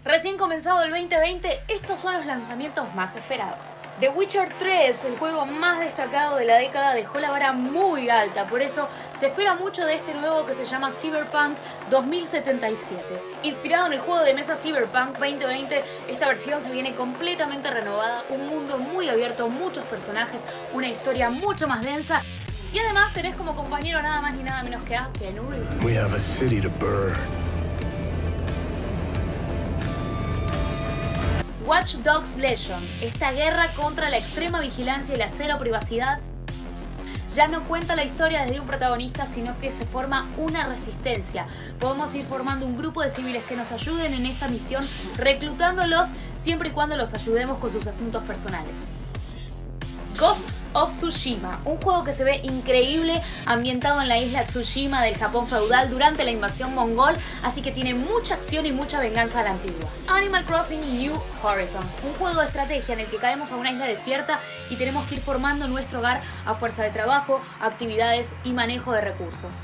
Recién comenzado el 2020, estos son los lanzamientos más esperados. The Witcher 3, el juego más destacado de la década, dejó la vara muy alta, por eso se espera mucho de este nuevo que se llama Cyberpunk 2077. Inspirado en el juego de mesa Cyberpunk 2020, esta versión se viene completamente renovada, un mundo muy abierto, muchos personajes, una historia mucho más densa y además tenés como compañero nada más ni nada menos que a Keanu Reeves. We have a city to burn. Watch Dogs Legion, esta guerra contra la extrema vigilancia y la cero privacidad, ya no cuenta la historia desde un protagonista, sino que se forma una resistencia. Podemos ir formando un grupo de civiles que nos ayuden en esta misión, reclutándolos siempre y cuando los ayudemos con sus asuntos personales. Ghosts of Tsushima, un juego que se ve increíble, ambientado en la isla Tsushima del Japón feudal durante la invasión mongol, así que tiene mucha acción y mucha venganza a la antigua. Animal Crossing New Horizons, un juego de estrategia en el que caemos a una isla desierta y tenemos que ir formando nuestro hogar a fuerza de trabajo, actividades y manejo de recursos.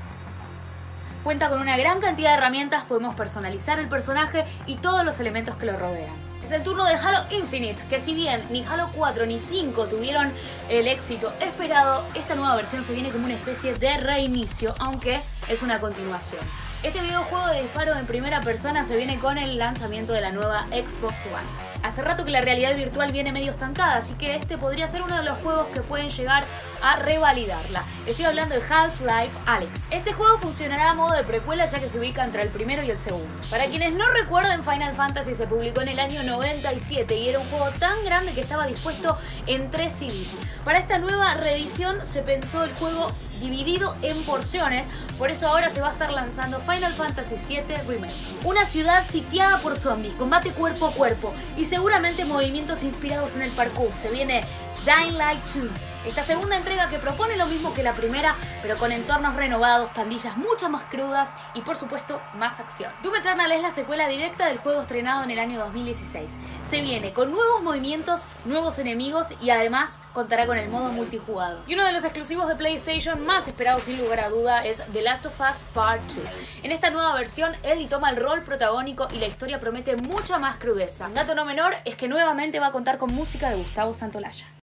Cuenta con una gran cantidad de herramientas, podemos personalizar el personaje y todos los elementos que lo rodean. Es el turno de Halo Infinite, que si bien ni Halo 4 ni 5 tuvieron el éxito esperado, esta nueva versión se viene como una especie de reinicio, aunque es una continuación. Este videojuego de disparo en primera persona se viene con el lanzamiento de la nueva Xbox One. Hace rato que la realidad virtual viene medio estancada, así que este podría ser uno de los juegos que pueden llegar a revalidarla. Estoy hablando de Half-Life Alyx. Este juego funcionará a modo de precuela, ya que se ubica entre el primero y el segundo. Para quienes no recuerden, Final Fantasy se publicó en el año 97 y era un juego tan grande que estaba dispuesto en 3 CDs. Para esta nueva reedición se pensó el juego dividido en porciones, por eso ahora se va a estar lanzando Final Fantasy VII Remake. Una ciudad sitiada por zombies, combate cuerpo a cuerpo y seguramente movimientos inspirados en el parkour. Se viene Dying Light 2, esta segunda entrega que propone lo mismo que la primera, pero con entornos renovados, pandillas mucho más crudas y por supuesto más acción. Doom Eternal es la secuela directa del juego estrenado en el año 2016. Se viene con nuevos movimientos, nuevos enemigos y además contará con el modo multijugado. Y uno de los exclusivos de PlayStation más esperados sin lugar a duda es The Last of Us Part 2. En esta nueva versión, Ellie toma el rol protagónico y la historia promete mucha más crudeza. Un dato no menor es que nuevamente va a contar con música de Gustavo Santaolalla.